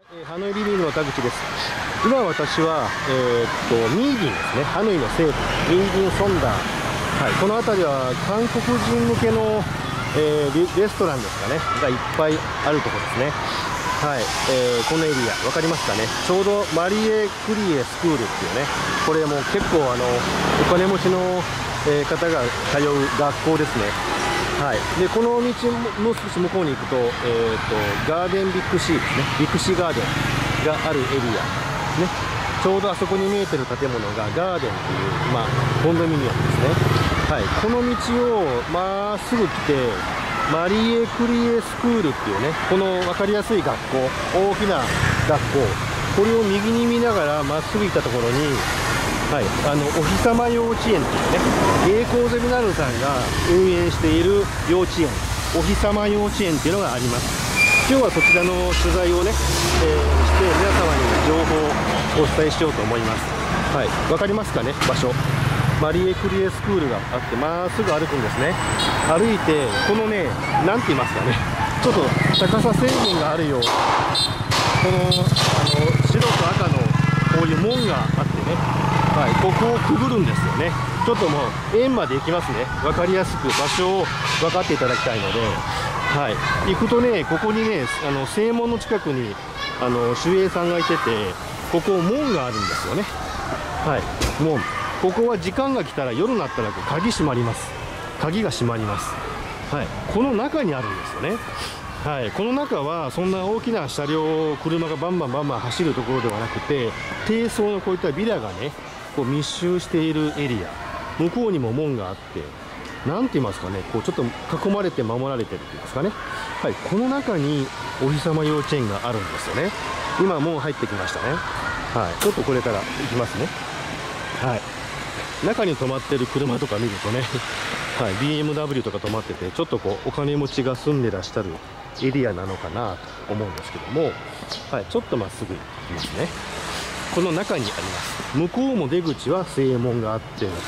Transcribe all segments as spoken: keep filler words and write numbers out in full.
ハノイリビングの田口です。今私は、えー、っとミーディンですね、ハノイの西部ミーディンソンダー、はい、この辺りは韓国人向けの、えー、レストランですかねがいっぱいあるところですね。はい、えー、このエリア分かりますかね。ちょうどマリエ・クリエスクールっていうね、これも結構あのお金持ちの、えー、方が通う学校ですね。はい、でこの道もう少し向こうに行くと、えー、とガーデンビッグシーですね、ビッグシーガーデンがあるエリアですね。ちょうどあそこに見えてる建物がガーデンという、まあ、コンドミニアムですね。はい、この道をまっすぐ来てマリエ・クリエスクールっていうね、この分かりやすい学校、大きな学校、これを右に見ながらまっすぐ行ったところに、はい、あのお日様幼稚園っていうね、芸工ゼミナルさんが運営している幼稚園、お日様幼稚園っていうのがあります。今日はそちらの取材をね、えー、して皆様に情報をお伝えしようと思います。はい、分かりますかね、場所。マリエ・クリエスクールがあってまっすぐ歩くんですね。歩いてこのね、なんて言いますかね、ちょっと高さ制限があるような、このあの白と赤のこういう門があってね、はい、ここをくぐるんですよね。ちょっともう円まで行きますね。分かりやすく場所を分かっていただきたいので、はい、行くとね、ここにね、あの正門の近くにあの守衛さんがいてて、ここ門があるんですよね。はい、門。ここは時間が来たら、夜になったら鍵閉まります。鍵が閉まります。はい、この中にあるんですよね。はい、この中はそんな大きな車両、車がバンバンバンバン走るところではなくて、低層のこういったビラがね、こう密集しているエリア、向こうにも門があって、なんて言いますかね、こうちょっと囲まれて守られてるっていうんですかね。はい、この中にお日様幼稚園があるんですよね。今もう入ってきましたね。はい、ちょっとこれから行きますね。はい、中に止まってる車とか見るとね、はい、ビーエムダブリュー とか止まってて、ちょっとこうお金持ちが住んでらっしゃるエリアなのかなと思うんですけども、はい、ちょっとまっすぐ行きますね。この中にあります。向こうも出口は正門があって、はい、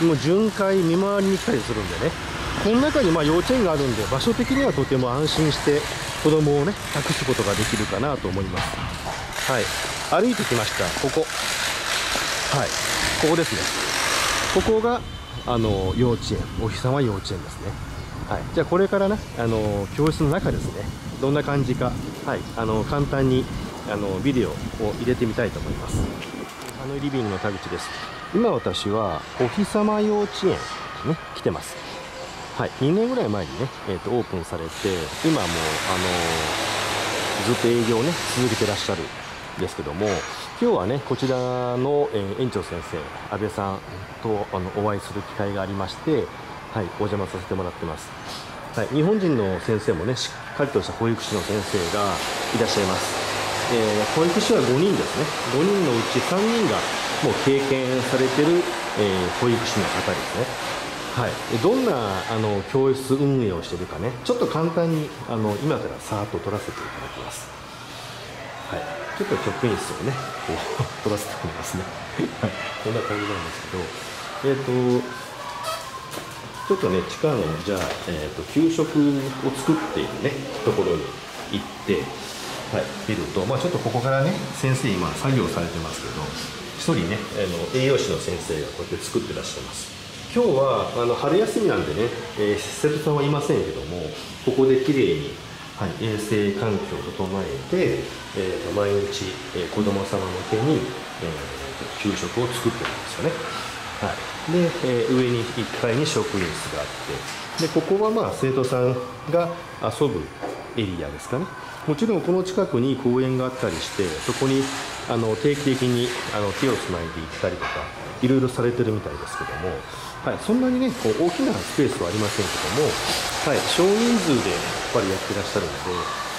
もう巡回見回りに来たりするんでね、この中にまあ幼稚園があるんで、場所的にはとても安心して子供をね託すことができるかなと思います。はい、歩いてきました。ここ、はい、ここですね。ここがあの幼稚園、お日様幼稚園ですね。はい、じゃあこれからね、あの教室の中ですね、どんな感じか、はい、あの簡単にあのビデオを入れてみたいと思います。ハノイリビングの田口です。今私はお日様幼稚園に、ね、来てます。はい、にねんぐらい前にね、えー、とオープンされて、今もうあのずっと営業をね続けてらっしゃるんですけども、今日はねこちらの、えー、園長先生安倍さんとあのお会いする機会がありまして、はい、お邪魔させてもらってます。はい、日本人の先生もねしっかりとした保育士の先生がいらっしゃいます。えー、保育士はごにんですね。ごにんのうちさんにんがもう経験されてる、えー、保育士の方ですね。はい、どんなあの教室運営をしているかね、ちょっと簡単にあの今からさーっと撮らせていただきます。はい、ちょっと職員室をねこう撮らせてもらいますね。はい、こんな感じなんですけど、えっ、ー、とちょっとね地下のじゃあ、えー、と給食を作っているねところに行って、はい、見ると、まあ、ちょっとここからね先生今作業されてますけど、一人ねあの栄養士の先生がこうやって作ってらっしゃいます。今日はあの春休みなんでね、えー、生徒さんはいませんけども、ここできれいに、はい、衛生環境を整えて、えー、と毎日、えー、子ども様向けに、えー、給食を作ってるんですよね。はい、で、えー、上にいっかいに職員室があって、でここはまあ生徒さんが遊ぶエリアですかね。もちろんこの近くに公園があったりして、そこにあの定期的にあの手をつないで行ったりとかいろいろされてるみたいですけども、はい、そんなにねこう大きなスペースはありませんけども、はい、少人数でやっぱりやってらっしゃるので、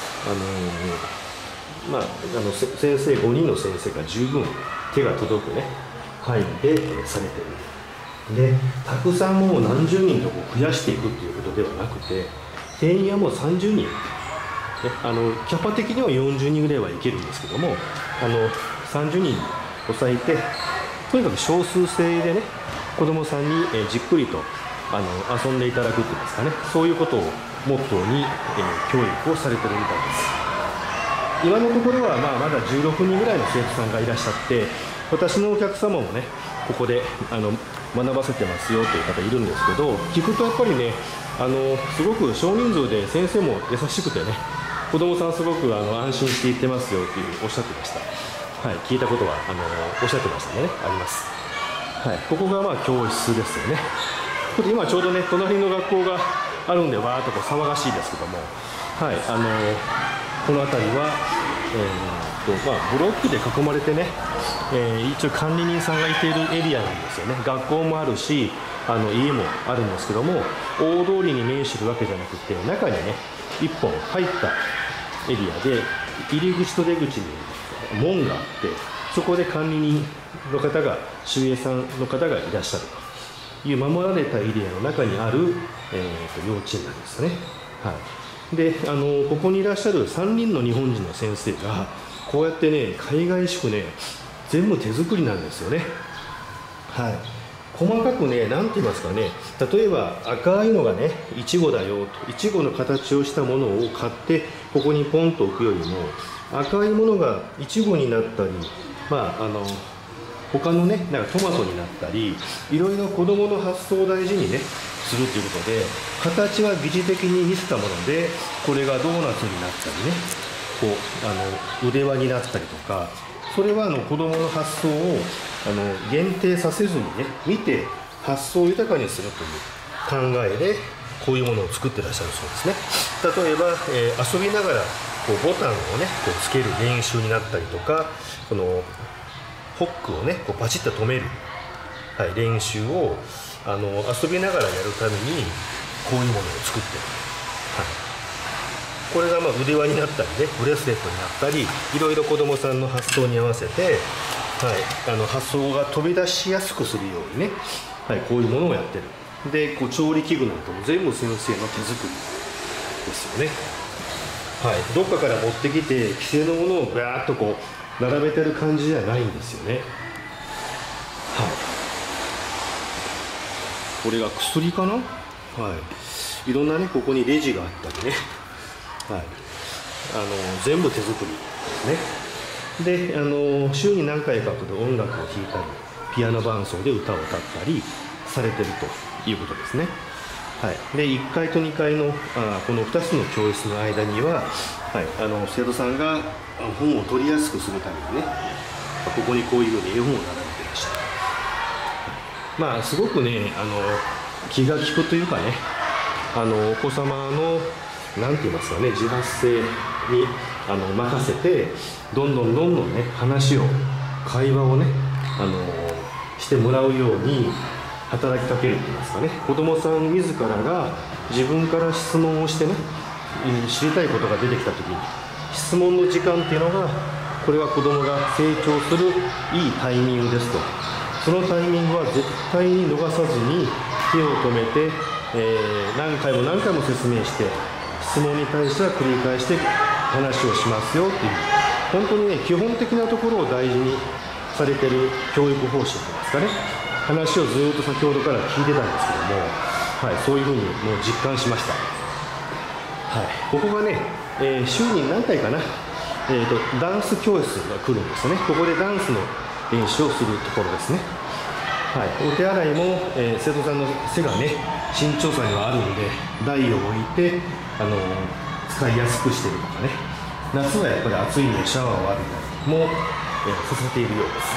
あのー、まあ、あの先生ごにんの先生が十分手が届くね範囲でされてる。でたくさんもう何十人とこう増やしていくっていうことではなくて、定員はもうさんじゅうにん、ね、あのキャパ的にはよんじゅうにんぐらいはいけるんですけども、あのさんじゅうにんに抑えて、とにかく少数制でね子どもさんに、えー、じっくりとあの遊んでいただくっていうんですかね、そういうことをモットーに、えー、教育をされてるみたいです。 今のところはまあまだじゅうろくにんぐらいの生徒さんがいらっしゃって、私のお客様もねここであの学ばせてますよという方いるんですけど、聞くとやっぱりねあのすごく少人数で先生も優しくてね、子どもさんすごくあの安心していってますよっていうおっしゃってました。はい、聞いたことはあのおっしゃってましたね、あります。はい、ここがまあ教室ですよね。今ちょうどね隣の学校があるんでわーっとこう騒がしいですけども、はい、あのこの辺りは、えーっとまあ、ブロックで囲まれてね、えー、一応管理人さんがいているエリアなんですよね。学校もあるしあの家もあるんですけども、大通りに面してるわけじゃなくて、中にねいっぽん入ったエリアで入り口と出口に門があって、そこで管理人の方が守衛さんの方がいらっしゃるという守られたエリアの中にある、えー、と幼稚園なんですね。はい、であのここにいらっしゃるさんにんの日本人の先生がこうやってね海外宿ね全部手作りなんですよね。はい、細かくね何て言いますかね、例えば赤いのがねいちごだよと、いちごの形をしたものを買ってここにポンと置くよりも、赤いものがいちごになったり、まああの他のねなんかトマトになったり、いろいろ子どもの発想を大事にねするということで、形は疑似的に見せたもので、これがドーナツになったりね、こうあの腕輪になったりとか、それはあの子どもの発想をあの限定させずにね見て発想を豊かにするという考えでこういうものを作ってらっしゃるそうですね。例えば、えー、遊びながらこうボタンをねこうつける練習になったりとか、このホックをねこうバチッと止める、はい、練習をあの遊びながらやるためにこういうものを作ってる、はい、これがまあ腕輪になったりねブレスレットになったり、いろいろ子どもさんの発想に合わせて、はい、あの発想が飛び出しやすくするようにね、はい、こういうものをやってる。でこう調理器具なんかも全部先生の手作りですよね。はい、どっかから持ってきて既成のものをガーッとこう並べてる感じじゃないんですよね。はい、これが薬かな。はい、いろんなねここにレジがあったりね、はい、あの全部手作りですね。であの週に何回かこで音楽を弾いたりピアノ伴奏で歌を歌ったりされてるということですね。はい、でいっかいとにかいのあこのふたつの教室の間には、はい、あの生徒さんが本を取りやすくするためにね、ここにこういうふうに絵本を並べてらっしゃる。まあすごくねあの気が利くというかね、あのお子様の何て言いますかね自発性にあの任せてどんどんどんどんね話を会話をねあのしてもらうように働きかけると言いますかね、子どもさん自らが自分から質問をしてね知りたいことが出てきた時に質問の時間っていうのが、これは子どもが成長するいいタイミングですと。そのタイミングは絶対に逃さずに手を止めて、えー、何回も何回も説明して質問に対しては繰り返して話をしますよっていう、本当にね基本的なところを大事にされてる教育方針といいますかね、話をずっと先ほどから聞いてたんですけども、はい、そういうふうにもう実感しました。はい、ここがね、えー、週に何回かな、えーと、ダンス教室が来るんですよね。ここでダンスの練習をするところですね。はい、お手洗いも、えー、生徒さんの背がね身長差があるので台を置いて、あのー、使いやすくしてるとかね、夏はやっぱり暑いのでシャワーを浴びたりも、えー、させているようです。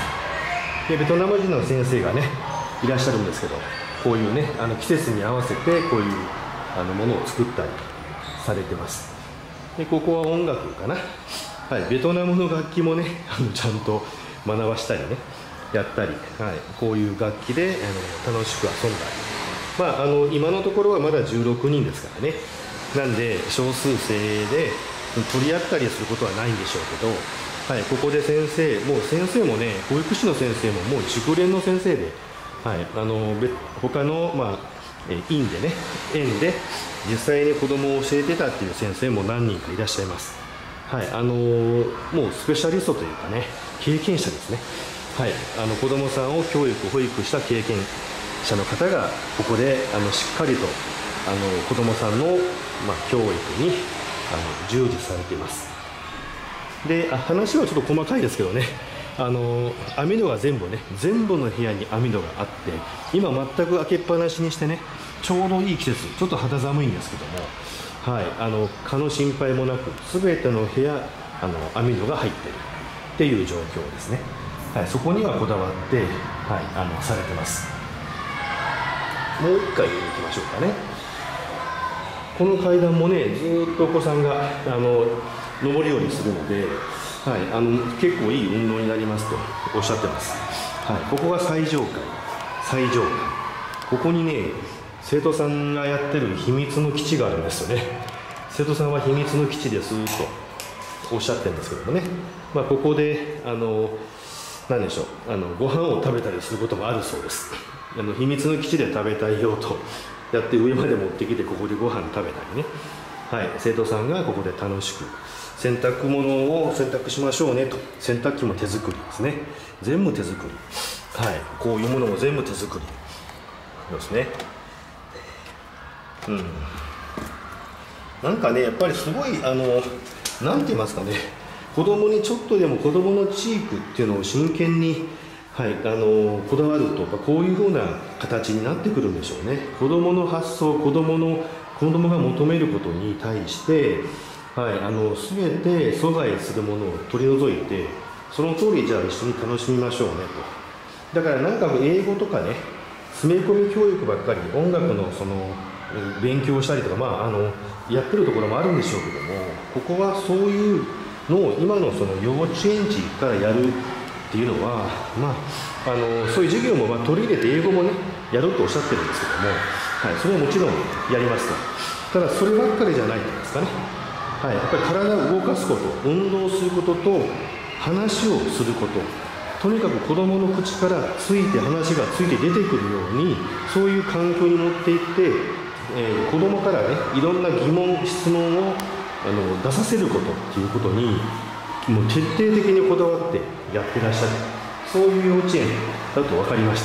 でベトナム人の先生がねいらっしゃるんですけど、こういうねあの季節に合わせてこういうあのものを作ったりされてます。でここは音楽かな、はい、ベトナムの楽器もねあのちゃんと学ばしたりねやったり、はい、こういう楽器であの楽しく遊んだり、まあ、あの今のところはまだじゅうろくにんですからね、なんで少数生で取り合ったりすることはないんでしょうけど、はい、ここで先生もう先生もね保育士の先生ももう熟練の先生で、はい、あの他の、まあ、院でね園で実際に子どもを教えてたっていう先生も何人かいらっしゃいます。はい、あのもうスペシャリストというかね経験者ですね。はい、あの子どもさんを教育保育した経験者の方がここであのしっかりとあの子どもさんの、まあ、教育にあの従事されています。 で、あ話はちょっと細かいですけどね、あの網戸が全部ね、全部の部屋に網戸があって、今全く開けっぱなしにしてね、ちょうどいい季節、ちょっと肌寒いんですけども、はい、あの蚊の心配もなく、すべての部屋あの網戸が入っているっていう状況ですね。はい、そこにはこだわって、はい、あのされてます。もう一回見に行きましょうかね。この階段もね、ずーっとお子さんがあの上り下りするので、はい、あの結構いい運動になりますとおっしゃってます。はい、ここが最上階、最上階。ここにね、生徒さんがやってる秘密の基地があるんですよね。生徒さんは秘密の基地ですとおっしゃってるんですけどもね、まあ、ここであの何でしょう、あのご飯を食べたりすることもあるそうです。あの秘密の基地で食べたいよとやって上まで持ってきて、ここでご飯食べたりね、はい、生徒さんがここで楽しく洗濯物を洗濯しましょうねと。洗濯機も手作りですね、全部手作り、はい、こういうものも全部手作りですね。うん、なんかね、やっぱりすごいあのなんて言いますかね、子供にちょっとでも子供のチークっていうのを真剣に、はい、あのこだわると、こういうふうな形になってくるんでしょうね。子供の発想、子供の子供が求めることに対して、はい、あの全て阻害するものを取り除いて、その通りじゃあ一緒に楽しみましょうねと。だからなんか英語とかね、詰め込み教育ばっかり、音楽のその勉強したりとか、まあ、あのやってるところもあるんでしょうけども、ここはそういうのを今のその幼稚園児からやるっていうのは、まあ、あのそういう授業もまあ取り入れて英語もねやるとおっしゃってるんですけども、はい、それはもちろんやりますと。ただそればっかりじゃないんですかね。はい、やっぱり体を動かすこと、運動することと話をすること、とにかく子どもの口からついて話がついて出てくるように、そういう環境に持っていって、えー、子どもからねいろんな疑問質問をあの出させることっていうことにもう徹底的にこだわってやってらっしゃる、そういう幼稚園だと分かりました。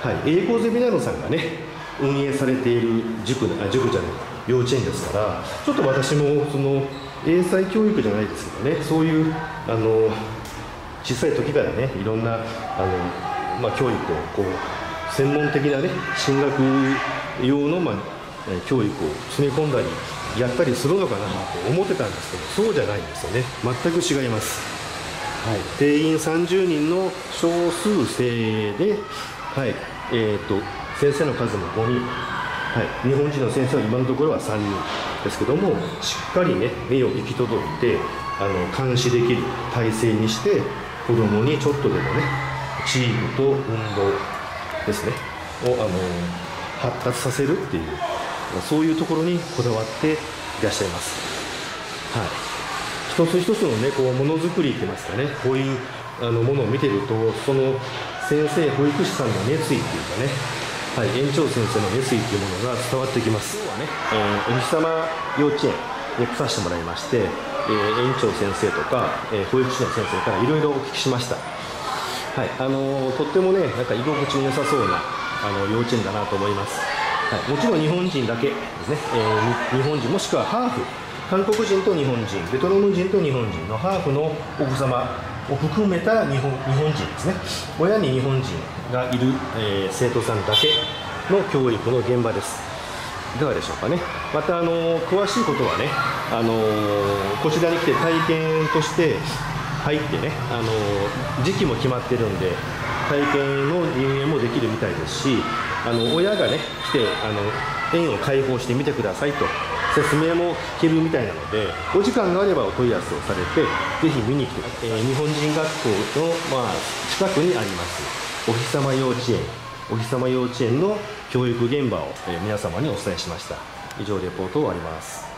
はい、英語ゼミナードさんがね運営されている塾、あ塾じゃない幼稚園ですから、ちょっと私もその英才教育じゃないですけどね、そういうあの小さい時からねいろんなあの、まあ、教育をこう専門的なね進学用の、まあ、教育を詰め込んだりやったりするのかなと思ってたんですけど、そうじゃないんですよね。全く違います。はい、定員さんじゅうにんの少数生で、はいえー、と先生の数もごにん、はい、日本人の先生は今のところはさんにんですけども、しっかりね目を行き届いてあの監視できる体制にして、子どもにちょっとでもねチームと運動ですねをあの発達させるっていう、そういうところにこだわっていらっしゃいます。はい、一つ一つのねこうものづくりって言いますかね、こういうあのものを見てると、その先生保育士さんの熱意っていうかね、はい、園長先生の熱意っていうものが伝わってきます。今日はね、えー、お日様幼稚園に来させてもらいまして、えー、園長先生とか、えー、保育士の先生からいろいろお聞きしました。はい、あのー、とってもねなんか居心地の良さそうなあの幼稚園だなと思います。はい、もちろん日本人だけですね、えー、日本人もしくはハーフ、韓国人と日本人、ベトナム人と日本人のハーフのお子様を含めた日本、日本人ですね、親に日本人がいる、えー、生徒さんだけの教育の現場です。いかがでしょうかね。またあの詳しいことはね、あのー、こちらに来て体験として入ってね、あのー、時期も決まってるんで体験の運営もできるみたいですし、あの親がね来てあの園を開放してみてくださいと説明も聞けるみたいなので、お時間があればお問い合わせをされてぜひ見に来て、えー、日本人学校の、まあ、近くにありますお日様幼稚園お日様幼稚園の教育現場を、えー、皆様にお伝えしました。以上レポートを終わります。